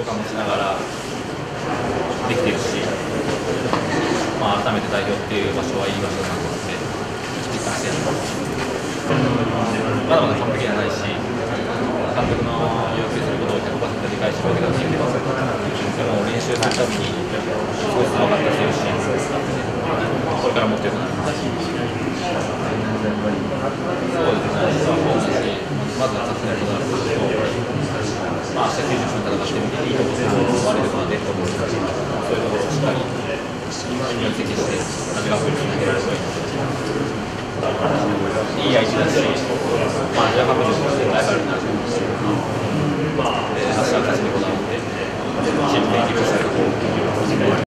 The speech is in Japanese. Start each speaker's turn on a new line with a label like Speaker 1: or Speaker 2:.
Speaker 1: 張感持ちながらできてるし、まあ、改めて代表っていう場所はいい場所だなと思って実感してやってます。まだまだ完璧じゃないし、監督の要求することを 100% 理解してるわけではないけど、でも練習するたびに少しずつ分かってきてるし、これからもっと良くなるし、そうですね、まずは勝つのことだと、まあ、明日90分戦ってみて、いいところと悪いところが出ると思うので、そういうところをしっかり分析して、味が増えるように投げられればいいいい相手だし、まあ、アジアカップでもライバルになると思うんですけど、明日は勝ちにこだわって、チームでいい結果したいと思います。